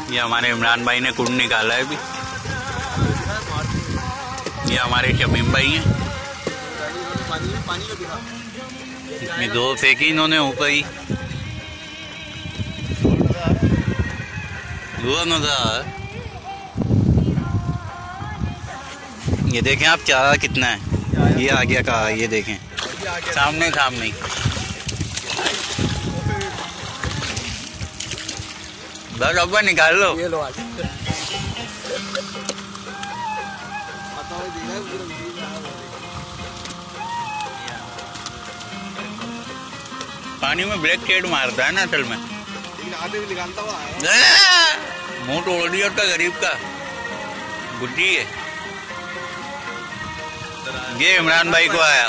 ये हमारे इमरान भाई ने कुंड निकाला है अभी। ये हमारे शमीम भाई हैं। ये दो फेंकी इन्होंने ऊपर ही। ये देखें आप चारा कितना है। ये आ गया कहा, ये देखें सामने सामने। बस अब्बा निकाल लो। ये लो पानी में ब्लैक शेड मारता है ना असल में। मुंह तोड़ दिया उसका गरीब का। बुद्धि है। ये इमरान भाई को आया।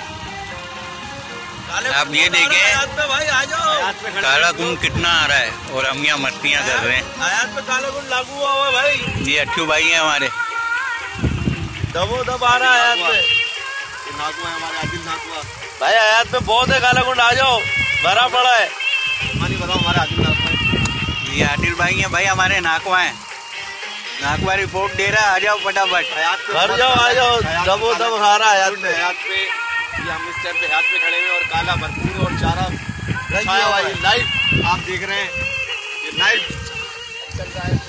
आप ये देखें काला कुंड कितना आ रहा है और हम यहाँ मस्तियाँ कर रहे हैं। आयात पे काला कुंड लागू हुआ हुआ भाई। ये अच्छू भाई है हमारे। दबो दब आ रहा है आयात पे। हमारे आदिल नाकुआ भाई आयात पे बहुत है काला कुंड। आ जाओ भरा पड़ा है। पानी बताओ हमारे आदिल नाकुआ। ये आदिल भाई है भाई हमारे नाकुआ है। नाकुआ रिपोर्ट दे रहा है। आ जाओ फटाफट भर जाओ। आ जाओ दबो दब आ रहा है आयात पे। ये हम इस टाइम पे हाथ में खड़े हुए और काला भरपूर और चारा छाया हुआ है। लाइव आप देख रहे हैं। ये लाइव चल रहा है।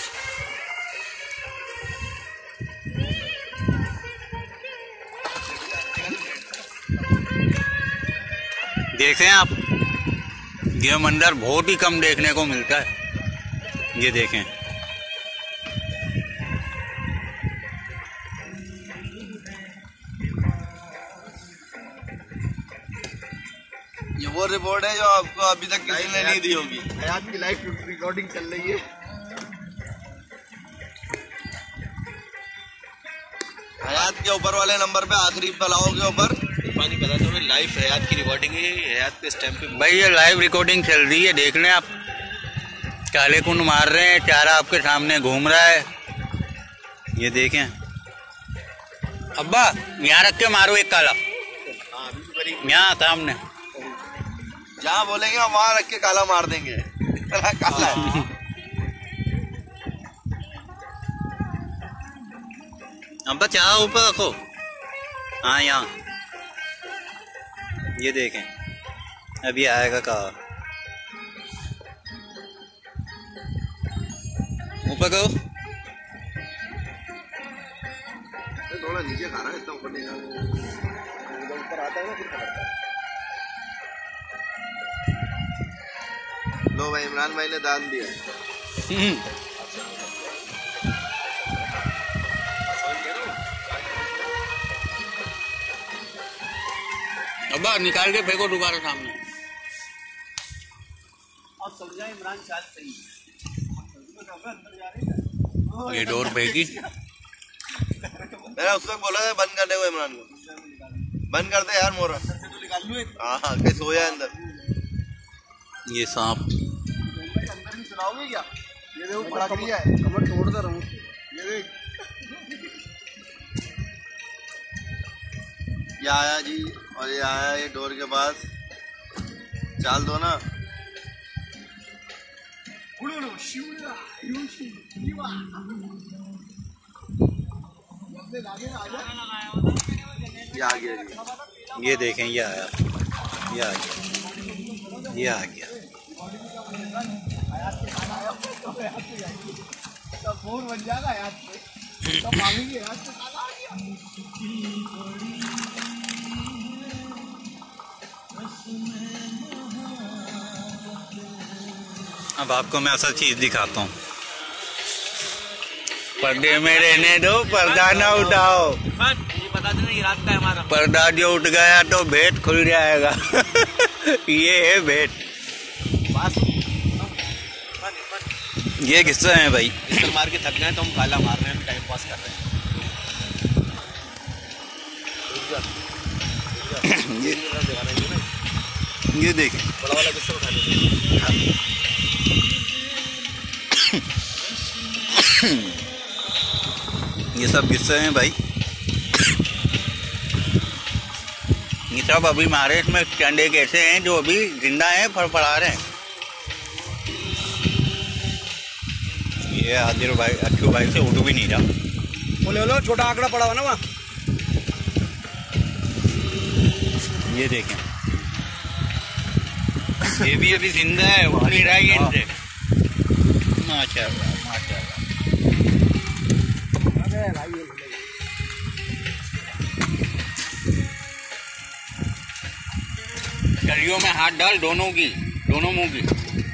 देखें आप, ये मंदिर बहुत ही कम देखने को मिलता है। ये देखें ये वो रिपोर्ट है जो आपको अभी तक किसी ने नहीं दी होगी। हयात की लाइव रिकॉर्डिंग चल रही है। हयात के ऊपर वाले नंबर पे आखिरी पलाओ के ऊपर पानी पता तो लाइव हयात की रिकॉर्डिंग है। हयात के स्टैम्प पे भाई ये लाइव रिकॉर्डिंग चल रही है। देख लें आप, काले कुंड मार रहे हैं। चारा आपके सामने घूम रहा है। ये देखें अब्बा, यहाँ रख के मारो एक काला। यहाँ सामने जहाँ बोलेंगे हम वहाँ रख के काला मार देंगे। काला है। अब्बा चारा ऊपर रखो। हाँ यहाँ ये देखें अभी आएगा कहा। ऊपर करो। थोड़ा नीचे खा रहा है, इतना ऊपर नहीं जा। ऊपर आता है ना फिर पकड़ता है। लो भाई इमरान भाई ने दान दिया। अब्बा निकाल के फेंको दोबारा सामने। अब समझा इमरान चाल सही। ये डोर फेंकी। मैंने उसको बोला था बंद करने को इमरान को। बंद कर दे यार मोरा। हाँ कैसे सोया अंदर। ये सांप अंदर भी सुनाओगे क्या? ये देखो बड़ा क्रिया है। कमर तोड़ता रहूं। ये देख। ये आया जी और ये आया ये डोर के पास। चाल दो ना। ये आ गया जी। ये देखें ये आया। ये आ गया। ये आ गया। बन जाएगा यार। अब आपको मैं असल चीज दिखाता हूँ। पर्दे में रहने दो, पर्दा ना उठाओ। ये बता देना ये रात का है हमारा। पर्दा जो उठ गया तो भेद खुल जाएगा। ये है भेद। ये किस्सा है भाई। मार के थक गए तो हम काला मार रहे हैं, टाइम पास कर रहे हैं। ये देखें बड़ा वाला किस्सा उठा लीजिए। ये सब किस्से हैं भाई। ये सब अभी मारे इसमें चंडे कैसे हैं जो अभी जिंदा हैं, फड़फड़ा रहे हैं। ये आदिर भाई अच्छू भाई से उठ भी नहीं रहा। बोले लो छोटा आंकड़ा पड़ा हुआ ना वहाँ। ये देखें, ये भी अभी जिंदा है, उठ नहीं रहा है इनसे। माशाल्लाह माशाल्लाह। कलियों में हाथ डाल, दोनों मुंह की।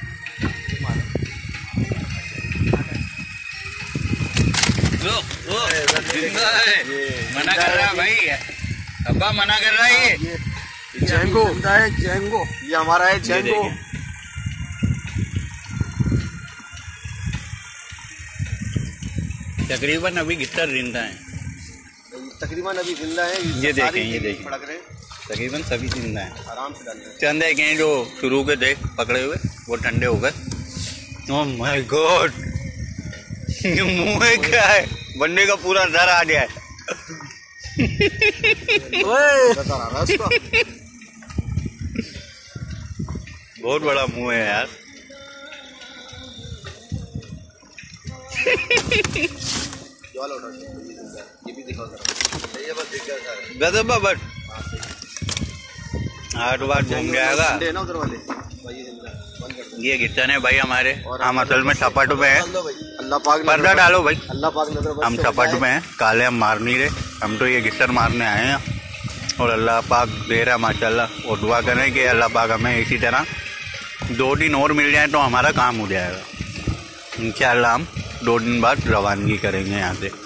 जिंदा है, मना कर रहा है भाई, अब्बा मना कर रहा है। ये जेंगो है, जेंगो ये हमारा है जेंगो। तकरीबन अभी गिट्टर जिंदा है, तकरीबन अभी जिंदा है। ये देखें, ये देखें, फड़क रहे, तकरीबन सभी जिंदा है। आराम से डाल रहे। चंद एक हैं जो शुरू के थे पकड़े हुए, वो ठंडे हो गए। ओह माय गॉड, ये मुंह है क्या है? बंदे का पूरा डर आ गया है। बहुत बड़ा मुंह है यार। ये भी दिखाओ जरा, ये बस दिख गया गजब बट 8 बार घूम जाएगा। ना उधर वाले ये गिट्टन है भाई हमारे, हम असल में छपट में है। अल्लाह पाक पर्दा डालो भाई, अल्लाह पाक नजर हम छपट में हैं, काले हम मार नहीं रहे, हम तो ये गिट्टर मारने आए हैं। और अल्लाह पाक दे रहा माशाल्लाह। और दुआ करें कि अल्लाह पाक हमें इसी तरह 2 दिन और मिल जाए तो हमारा काम हो जाएगा। इंशाअल्लाह हम 2 दिन बाद रवानगी करेंगे यहाँ से।